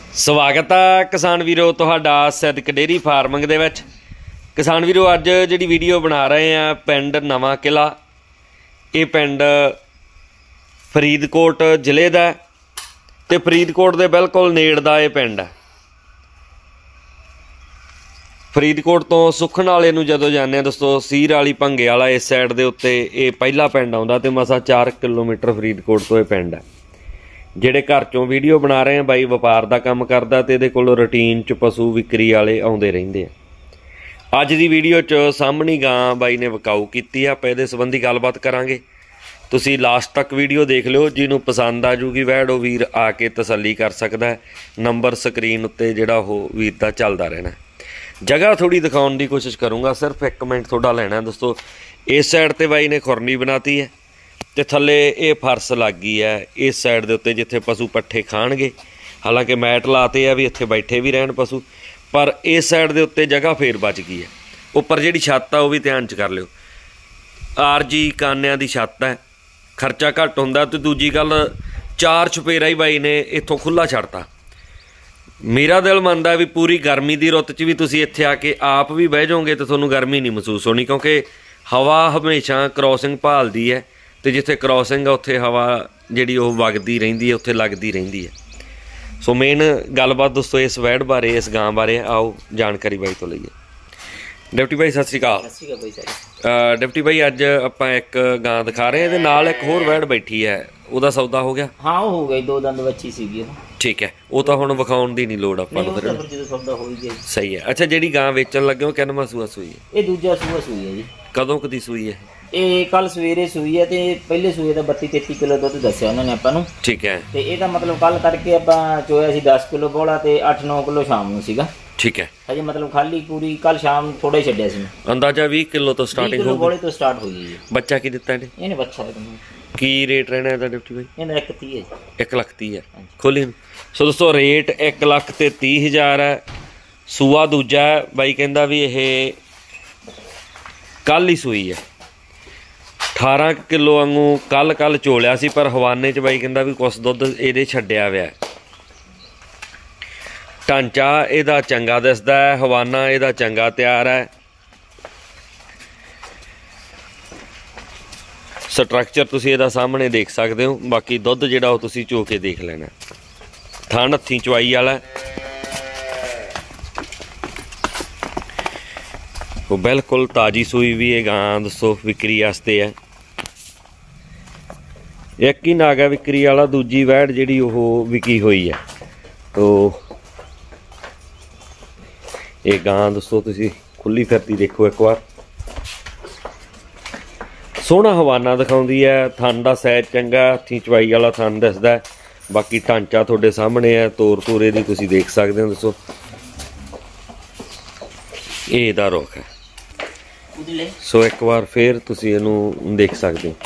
स्वागत है किसान वीरो तुहाडा सिद्दक डेयरी फार्मिंग दे विच। किसान वीरो अज जिहड़ी वीडियो बना रहे हैं पिंड नवां किला, ये पिंड फरीदकोट जिले दा ते फरीदकोट दे बिल्कुल नेड़ दा ये पिंड है। फरीदकोट तो सुखन वाले नूं जदों जाने दोस्तों सीर वाली भंगे वाला इस साइड दे उत्ते ये पहला पिंड आउंदा ते मसा 4 किलोमीटर फरीदकोट तो ये पिंड है। ਜਿਹੜੇ घर चों वीडियो बना रहे हैं बाई व्यापार का काम करता तो ये कोल रूटीन च पशु विक्री वाले आउंदे रहिंदे आ। अज दी वीडियो च सामणी गां बाई ने विकाऊ कीती आ, आपां इहदे संबंधी गलबात करांगे। तुसीं लास्ट तक वीडियो देख लिओ, जिन्हों पसंद आ जूगी वैड़ वो वीर आके तसल्ली कर सकदा है। नंबर स्क्रीन उत्ते जिहड़ा वो वीर दा चलदा रहना। जगह थोड़ी दिखाउण दी कोशिश करूँगा, सिर्फ 1 मिनट थोड़ा लेना दोस्तों। इस साइड ते बाई ने खुरनी बनाती है ते थल्ले ये फर्श लग गई है इस साइड के उत्ते जिथे पशु पट्ठे खाणगे। हालांकि मैट लाते आ भी इत्थे बैठे भी रहन पशु, पर इस साइड के उत्ते जगह फेर बच गई है। उपर जिहड़ी छत्त आ वो भी ध्यान च कर लिओ, आरजी कानिया की छत्त है, खर्चा घट हुंदा। ते दूजी गल 4 चुपेरा ही बाई ने इत्थों खुला छड्डता। मेरा दिल मनदा भी पूरी गर्मी की रुत च भी तुसीं इत्थे आके आप भी बह जाओगे तो तुहानूं गर्मी नहीं महसूस होनी, क्योंकि हवा हमेशा क्रॉसिंग भालदी है तो जिथे क्रॉसिंग है उत्थे हवा जिहड़ी वो वगदी रहिंदी है, उत्थे लगदी रहिंदी है। सो मेन गलबात दोस्तों इस वैड़ बारे इस गां बारे आओ जानकारी बाई तो लईए। डिप्टी भाई सत श्री अकाल। डिप्टी भाई अज आपां एक गां दिखा रहे हैं, इहदे नाल एक होर वैड़ बैठी है, ਉਹਦਾ सौदा हो गया? हाँ हो गई, 2 दंद बच्ची सीगी। ठीक है, वो तो हुण विखाउण दी नहीं लोड़ आपां नूं, फिर सौदा हो ही गया। सही है। अच्छा जिहड़ी गां वेचण लगे हो किन्नवां सूआ सूई है? ये दूजा सूआ सूई है जी। कदों कदी सूई है? ये कल सवेरे सूई है ते पहले सूए दा 32-33 किलो दुध दस्सिया उन्होंने आपां नूं। ठीक है। ते ਇਹਦਾ मतलब कल करके आपां चोया सी 10 किलो बोला ते 8-9 किलो शाम नूं सीगा। ठीक है। हजे मतलब खाली पूरी कल शाम थोड़ा ही छड्डिया सी। अंदाजा 20 किलो तो स्टार्टिंग हो गई। बोले तो स्टार्ट हो गई। बच्चा की दिता है? ਇਹਨੇ ਬੱਚਾ ਹੈ। की रेट रहना है डिप्टी भाई? ਇਹਦਾ 130 है। 1,30,000 है खोली। सो दोस्तों रेट 1,30,000 है। सूआ दूजा है बाई कहंदा भी ये कल ही सूई है। 18 किलो वांगू कल चोलिया सी, पर हवाने च बाई कहंदा भी कुछ दुध ये छड्डिया हुआ है। ढांचा इहदा चंगा दिसदा है, हवाना इहदा चंगा तैयार है। स्ट्रक्चर तुसीं इहदा सामने देख सकते हो, बाकी दुध जिहड़ा वो तुसीं चो के देख लेना। थण हत्थीं चवाई वाला वो बिल्कुल ताज़ी सूई भी है गां दोस्तों, विक्री वास्ते है। एक ही नाग है विक्री वाला, दूजी वैड़ जिहड़ी वो विकी हुई है। तो ये गां दोस्तों तुसीं खुली फिरती देखो एक बार, सोहना हवाना दिखाउंदी है। थन दा साइज चंगा, हत्थीं चवाई वाला थन दिसदा है। बाकी ढांचा तुहाडे सामने है, तोर तूरे दी तुसीं देख सकते हो दोस्तों। ये इहदा रुख है। सो एक बार फिर तुसीं इहनूं देख सकते हो।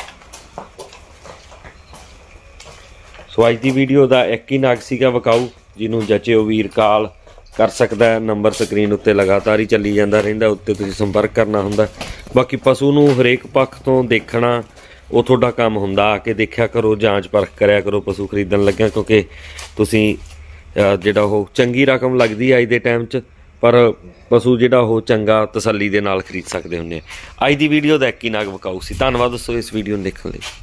सो अज की वीडियो का एक ही नाग सीगा विकाऊ, जिन्हों जचे वो वीर कॉल कर सकता है। नंबर स्क्रीन उत्ते लगातार ही चली जाता रहिंदा, उत्ते तुसीं संपर्क करना हुंदा। बाकी पशु नूं हरेक पक्ष तो देखना वो तुहाडा काम हुंदा। आके देखिया करो, जांच परख करिया करो पशु खरीदण लग्गिया, क्योंकि तुसीं जिहड़ा वो चंगी रकम लगदी अज दे टाइम च, पर पशु जिहड़ा वो चंगा तसल्ली दे नाल खरीद सकदे हुंदे। अज दी वीडियो दा एक ही नाग विकाऊ सी। धन्नवाद दोस्तों इस वीडियो नूं देखण लई।